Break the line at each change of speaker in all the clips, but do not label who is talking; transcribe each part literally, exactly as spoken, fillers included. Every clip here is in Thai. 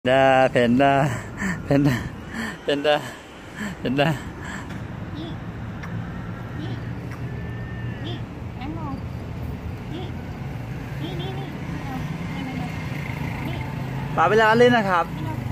ด้าเพนด้าเพนด้าเพนด้าเพนด้า
นี่นี่นี่นั่งลงนี่นี่นี่นี่นี่
ป่าไปแล้วเล่นนะครับ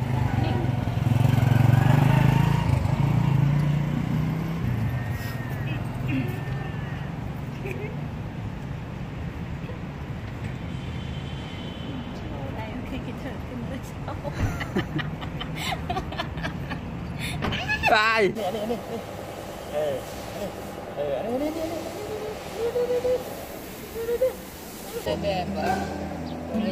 ไปเนี่ยเนี่ยเนี่ยเออเออเนี่ยเนี่ยเนี่ยเส้นแดงเหรอนี่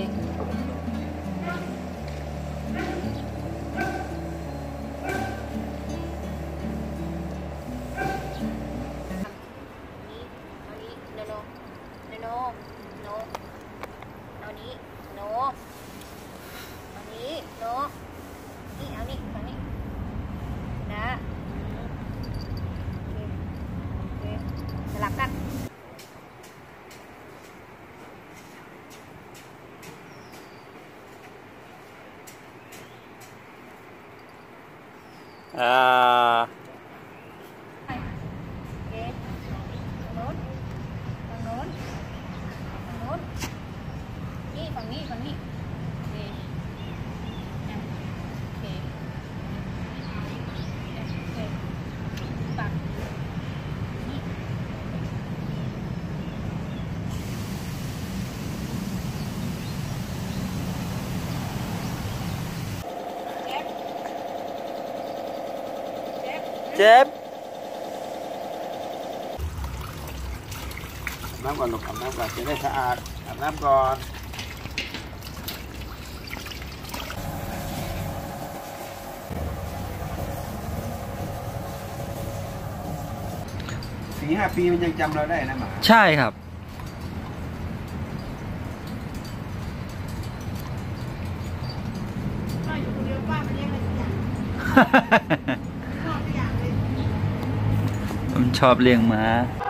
โนโนโนโนโนเอานี้โนเอานี้โนนี่เอานี่ฝั่งนี้นะโอเคโอเคสลับกัน
อ่า
โอเคฝั่งโน้นฝั่งโน้นฝั่งโน้นนี่ฝั่งนี้ฝั่งนี้โอเคโอเคโอเคปักนี่เจ็บเจ็บ
เจ็บ
อาบน้ำก่อนลูกอาบน้ำก่อนจะได้สะอาดอาบน้ำก่อนสี่ห้าปีมันยังจำเราได้นะหมา
ใช่ครับ
ป้าอยู่คนเดียวป้าไม่เลี้ยงอะไรสักอย่างชอบทุกอย่างเลย
ผมชอบเลี้ยงม้า